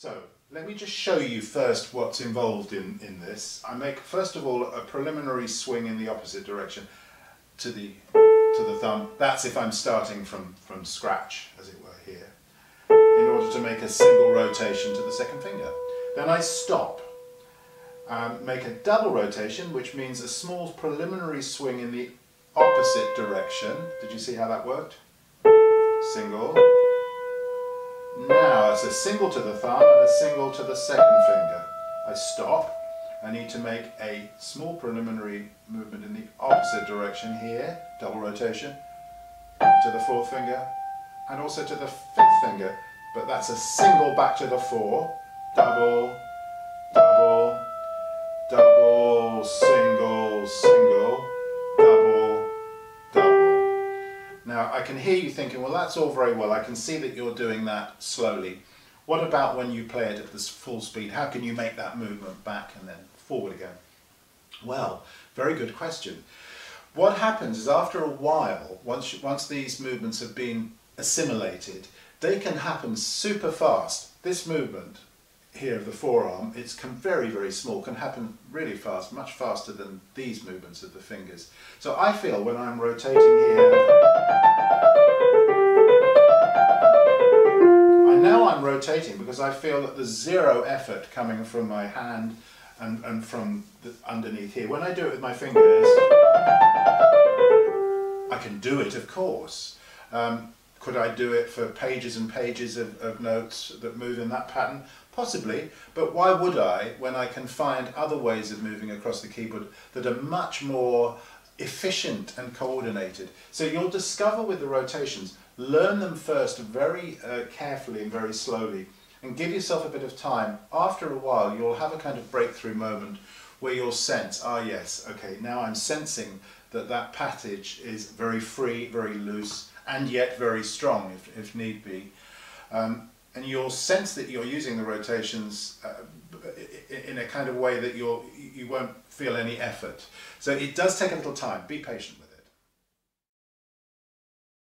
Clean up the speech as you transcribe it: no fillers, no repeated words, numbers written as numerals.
So let me just show you first what's involved in this. I make first of all a preliminary swing in the opposite direction to the thumb. That's if I'm starting from scratch, as it were, here, in order to make a single rotation to the second finger. Then I stop, make a double rotation, which means a small preliminary swing in the opposite direction. Did you see how that worked? Single. Now it's a single to the thumb and a single to the second finger. I stop. I need to make a small preliminary movement in the opposite direction here, double rotation, to the fourth finger, and also to the fifth finger, but that's a single back to the four, double, double, double, single, single, double, double. Now I can hear you thinking, well, that's all very well, I can see that you're doing that slowly. What about when you play it at this full speed? How can you make that movement back and then forward again? Well, very good question. What happens is after a while, once these movements have been assimilated, they can happen super fast. This movement here of the forearm, it's very, very small, can happen really fast, much faster than these movements of the fingers. So I feel when I'm rotating here, now I'm rotating because I feel that there's zero effort coming from my hand and from underneath here. When I do it with my fingers, I can do it, of course. Could I do it for pages and pages of notes that move in that pattern? Possibly, but why would I when I can find other ways of moving across the keyboard that are much more efficient and coordinated? So you'll discover with the rotations, learn them first very carefully and very slowly, and give yourself a bit of time. After a while you'll have a kind of breakthrough moment where you'll sense, ah yes, okay, now I'm sensing that that passage is very free, very loose, and yet very strong if need be. And you'll sense that you're using the rotations in a kind of way that you won't feel any effort. So it does take a little time. Be patient.